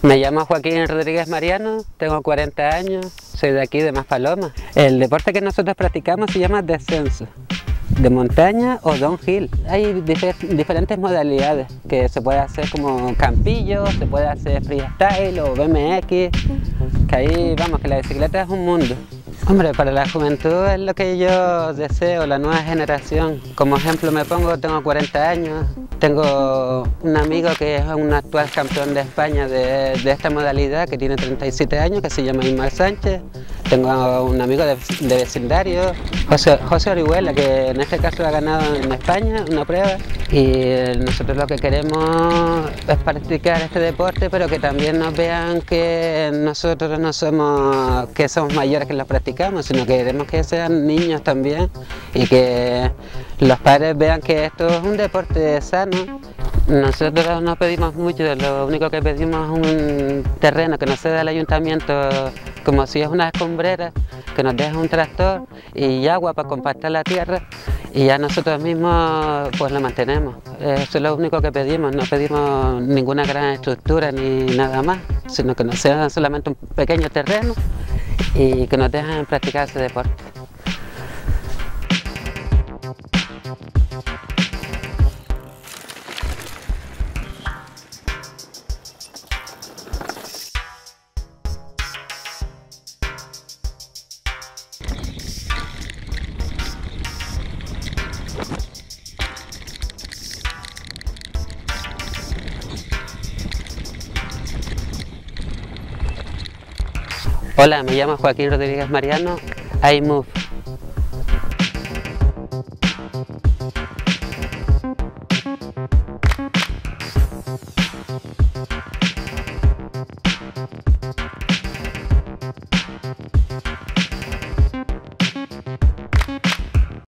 Me llamo Joaquín Rodríguez Mariano, tengo 40 años, soy de aquí de Maspalomas. El deporte que nosotros practicamos se llama descenso de montaña o downhill. Hay diferentes modalidades que se puede hacer como campillo, se puede hacer freestyle o BMX, que ahí vamos, que la bicicleta es un mundo. Hombre, para la juventud es lo que yo deseo, la nueva generación. Como ejemplo me pongo, tengo 40 años, tengo un amigo que es un actual campeón de España de esta modalidad, que tiene 37 años, que se llama Ismael Sánchez. Tengo un amigo de vecindario, José Orihuela, que en este caso ha ganado en España una prueba. Y nosotros lo que queremos es practicar este deporte, pero que también nos vean que nosotros no somos, que somos mayores que los practicamos, sino que queremos que sean niños también y que los padres vean que esto es un deporte sano. Nosotros no pedimos mucho, lo único que pedimos es un terreno que nos ceda el ayuntamiento, como si es una escombrera, que nos deje un tractor y agua para compactar la tierra, y ya nosotros mismos pues la mantenemos. Eso es lo único que pedimos, no pedimos ninguna gran estructura ni nada más, sino que nos sea solamente un pequeño terreno y que nos dejen practicar ese deporte. Hola, me llamo Joaquín Rodríguez Mariano, I Move.